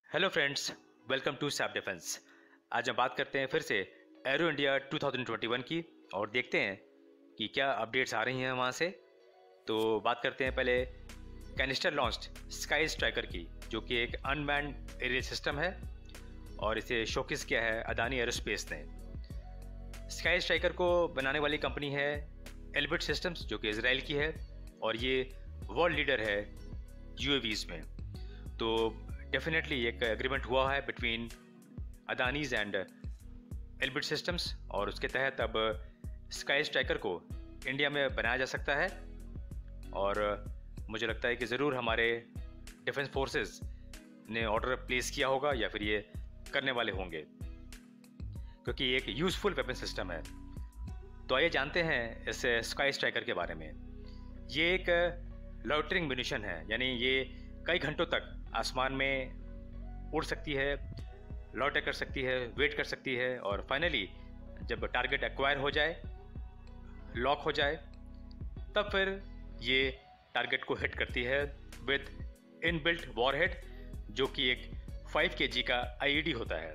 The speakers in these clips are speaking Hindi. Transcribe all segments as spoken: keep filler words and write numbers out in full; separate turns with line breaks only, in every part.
Hello friends, welcome to SAP Defence. आज हम बात करते हैं फिर से एरो इंडिया दो हज़ार इक्कीस की और देखते हैं कि क्या अपडेट्स आ रही हैं वहाँ से। तो बात करते हैं पहले कैनिस्टर लॉन्च्ड स्काई स्ट्राइकर की, जो कि एक अनमैन्ड एरियल सिस्टम है और इसे शोकेस किया है अदानी एरोस्पेस ने। स्काई स्ट्राइकर को बनाने वाली कंपनी है एल्बिट सिस्टम्स, जो कि इजराइल की है और ये वर्ल्ड लीडर है यूएवीज में। तो डेफिनेटली एक एग्रीमेंट हुआ है between Adanis and Elbit Systems और उसके तहत अब स्काई स्ट्राइकर को इंडिया में बनाया जा सकता है। और मुझे लगता है कि ज़रूर हमारे डिफेंस फोर्सेस ने ऑर्डर प्लेस किया होगा या फिर ये करने वाले होंगे, क्योंकि ये एक यूज़फुल वेपन सिस्टम है। तो आइए जानते हैं इस स्काई स्ट्राइकर के बारे में। ये एक लॉटरिंग म्यूनिशन है, यानी ये कई घंटों तक आसमान में उड़ सकती है, लॉटर कर सकती है, वेट कर सकती है और फाइनली जब टारगेट एक्वायर हो जाए, लॉक हो जाए, तब फिर ये टारगेट को हिट करती है विद इनबिल्ट वॉरहेड, जो कि एक फाइव के जी का आईईडी होता है।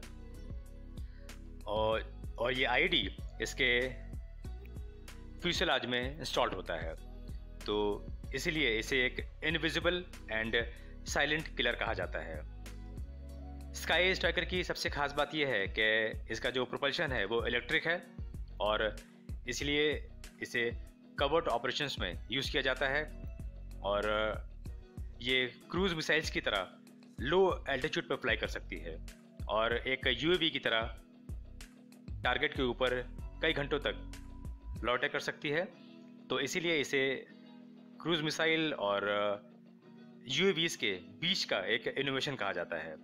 और और ये आईईडी इसके फ्यूसेलाज में इंस्टॉल्ड होता है, तो इसीलिए इसे एक इनविजिबल एंड साइलेंट किलर कहा जाता है। स्काई स्ट्राइकर की सबसे खास बात यह है कि इसका जो प्रोपल्शन है वो इलेक्ट्रिक है और इसलिए इसे कवर्ड ऑपरेशंस में यूज़ किया जाता है। और ये क्रूज मिसाइल्स की तरह लो एल्टीट्यूड पर फ्लाई कर सकती है और एक यूएवी की तरह टारगेट के ऊपर कई घंटों तक लॉटर कर सकती है। तो इसीलिए इसे क्रूज मिसाइल और यूएवीज के बीच का एक इनोवेशन कहा जाता है।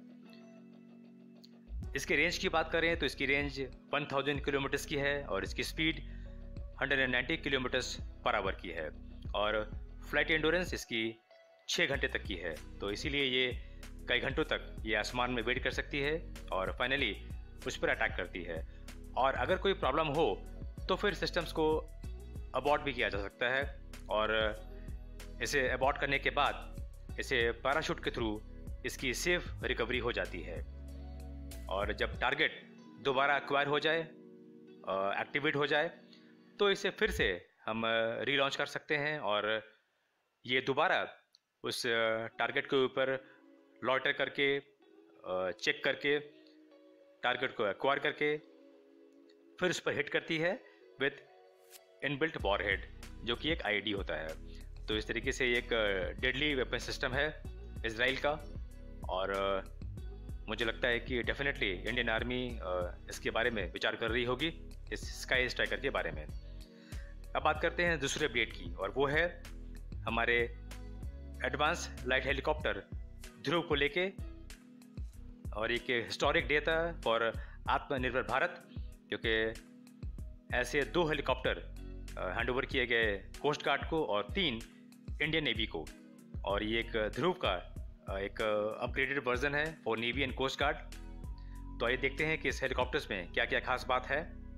इसके रेंज की बात करें तो इसकी रेंज एक हज़ार किलोमीटर की है और इसकी स्पीड एक सौ नब्बे किलोमीटर पर आवर की है और फ्लाइट एंडोरेंस इसकी छः घंटे तक की है। तो इसीलिए ये कई घंटों तक ये आसमान में वेट कर सकती है और फाइनली उस पर अटैक करती है। और अगर कोई प्रॉब्लम हो तो फिर सिस्टम्स को अबॉर्ट भी किया जा सकता है और इसे अबॉर्ट करने के बाद इसे पैराशूट के थ्रू इसकी सेफ रिकवरी हो जाती है। और जब टारगेट दोबारा एक्वायर हो जाए, एक्टिवेट हो जाए, तो इसे फिर से हम रीलॉन्च कर सकते हैं और ये दोबारा उस टारगेट के ऊपर लॉटर करके, चेक करके, टारगेट को एक्वायर करके फिर उस पर हिट करती है विद इनबिल्ट वॉरहेड, जो कि एक आईईडी होता है। तो इस तरीके से एक डेडली वेपन सिस्टम है इजराइल का और मुझे लगता है कि डेफिनेटली इंडियन आर्मी इसके बारे में विचार कर रही होगी, इस स्काई स्ट्राइकर के बारे में। अब बात करते हैं दूसरे अपडेट की और वो है हमारे एडवांस लाइट हेलीकॉप्टर ध्रुव को लेके। और एक हिस्टोरिक डे था फॉर आत्मनिर्भर भारत, क्योंकि ऐसे दो हेलीकॉप्टर हैंडओवर किए गए कोस्ट गार्ड को और तीन इंडियन नेवी को। और ये एक ध्रुव का एक अपग्रेडेड वर्जन है for navy and coast guard. तो आइए देखते हैं कि इस हेलीकॉप्टर्स में क्या क्या खास बात है।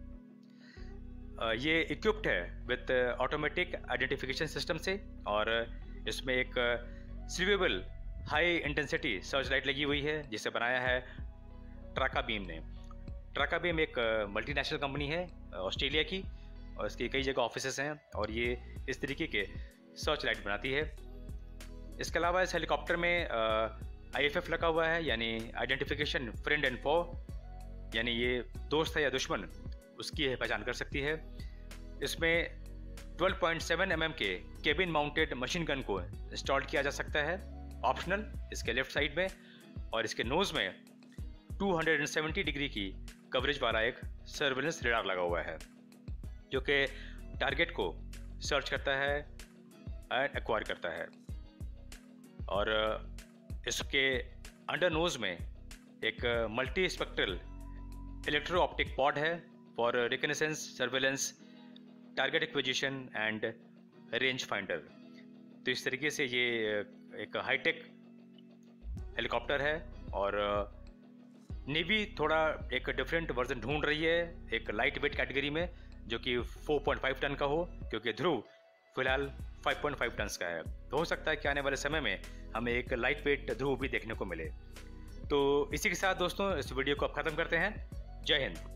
ये इक्विप्ड है विद ऑटोमेटिक आइडेंटिफिकेशन सिस्टम से और इसमें एक slewable high intensity search light लगी हुई है, जिसे बनाया है ट्राका बीम ने। ट्राका बीम एक मल्टीनेशनल कंपनी है ऑस्ट्रेलिया की और इसकी कई जगह ऑफिसेस हैं और ये इस तरीके के सर्च लाइट बनाती है। इसके अलावा इस हेलीकॉप्टर में आईएफएफ लगा हुआ है, यानी आइडेंटिफिकेशन फ्रेंड एंड फो, यानी ये दोस्त है या दुश्मन, उसकी पहचान कर सकती है। इसमें बारह पॉइंट सात एम एम के केबिन माउंटेड मशीन गन को इंस्टॉल किया जा सकता है ऑप्शनल इसके लेफ्ट साइड में। और इसके नोज़ में दो सौ सत्तर डिग्री की कवरेज वाला एक सर्वेलेंस रेडार लगा हुआ है, जो कि टारगेट को सर्च करता है एंड एक्वायर करता है। और इसके अंडर नोज में एक multi spectral electro optic pod है for reconnaissance, surveillance, target acquisition and range finder. तो इस तरीके से ये एक हाईटेक हेलीकॉप्टर है और नेवी थोड़ा एक डिफरेंट वर्जन ढूंढ रही है एक लाइट वेट कैटेगरी में, जो कि चार पॉइंट पाँच टन का हो, क्योंकि ध्रुव फिलहाल पाँच पॉइंट पाँच टन का है। तो हो सकता है कि आने वाले समय में हमें एक लाइट वेट ध्रुव भी देखने को मिले। तो इसी के साथ दोस्तों इस वीडियो को अब ख़त्म करते हैं। जय हिंद।